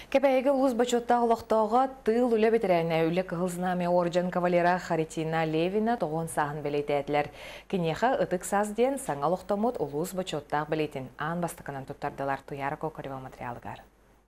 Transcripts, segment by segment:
Кепеге улус бачотта олоқтоға тыл үлі бетерәйіне үлі кығылзынаме оржан кавалера Харитина Левина тоғын сағын білейті әділер. Кенеха ұтық сазден саңа олоқтомыт улус бачоттақ білейтін. Аң бастықынан тұттардылар туяра кокарива материалығар.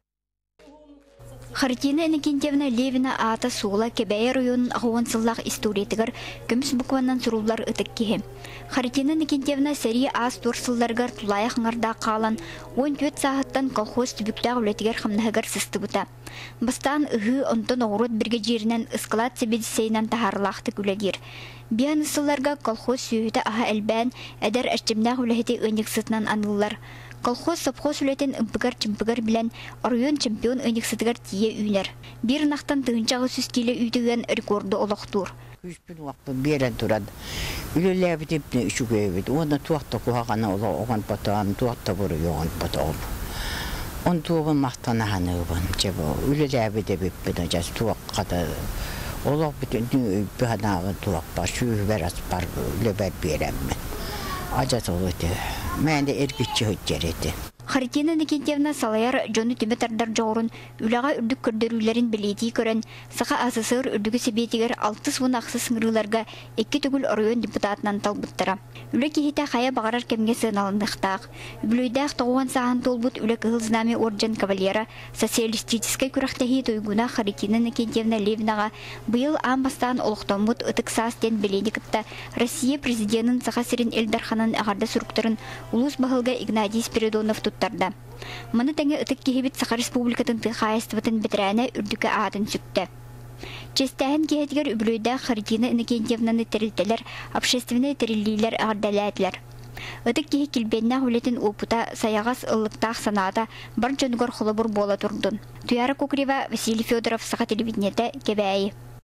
Харитина Никентьевна Левина ата сула Кебей районын ағуансыллақ историятығыр көміс бұқваннан сұрулар ұтық кеhe. Харитина Никентьевна сәрі аз торсылларғар тулайық ңарда қалан 14 сағаттан колхоз түбіктақ үлетігер қамнағығар сысты бұта. Бастан ұғы онтон оғырот бірге жерінен ұсқылат себедісейнен тахарлақты күлегер. Биян ұсылларға колхоз сүйеті аға әлбән әдір әштімнақ үләхеті өңек сытынан анылылар. Колхоз совхоз үлетен ымпыгар-чымпыгар білән район чемпион өңексідігер тие үйнер. Bir нақтан тығынчағы сүстелі үйдіген рекорды олықтур. Күшпін уақпы берен тұрады. Үлелі әбітепіне үші көйбет. Оны туақта құғағана оған потағын, туақта бұры оған потағын. Он туғын мақтана ғанығын. Үлелі әбітепеппені жас туаққада. Олақ бүтін өйбі ғанағы туақ бар. Шүйі бәрәс бар үлебәр береммен. Ажат олыды. Мен де әргітші өттер еді. Харитина Никентьевна салаяр жоны түбетардар жоғырын үліға үрдік көрдірулерін білейтей көрін, сақа асысыр үрдігі себетігер 6 суын ақсы сыңырыларға 2 түгіл оройын депутатынан талбыттыра. Үлі кейті қая бағарар кемге сыналындықтақ. Үлейдәқ тоғуан саған толбыт үлі кығылзнаме орджан кавалера социалистическай күрақтахи тойгуна Харитина Никентьевна Левинаға бұйыл амбастан олықтамыт ұтық састен білейдікітті Россия президентін сақа сирен Эльдарханын ағарда сүріктірін улус бағылға Игнатий Спиридонов тұттарда. Мұны тәңе ұтық кехебет Сақа Республикатын тұқайыстыватын бітірәне үрдікі атын сүкті. Честәхін кехетігер үбілуйда Харитина Никентьевнаны тәрілтелер, общественный тәрілейлер ағардаләділер. Ұтық кехе келбенна хүлетін опыта саяғас ұлықтақ санада бар жонығыр құлы бұр бола тұрдын. Туяра Кокрева, Василий Федоров, Сақа телевидениеті, Кебәйі.